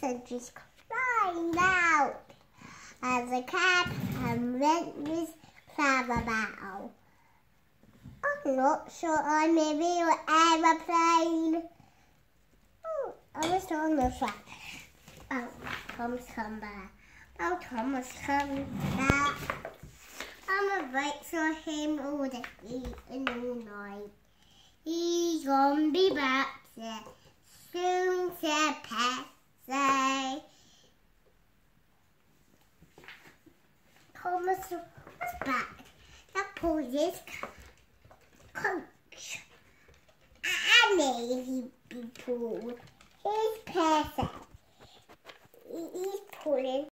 and just crying out as a cab and went with Clarabelle. I'm not sure I'm a real aeroplane. Oh, I was on the track. Oh, Tom's come back. Oh, Thomas come back. I'm a wait for him all day and all night. He's gonna be back there soon, said Patsy. Thomas was back. Now pull his coach. And he be pulled. His person. He's pulling.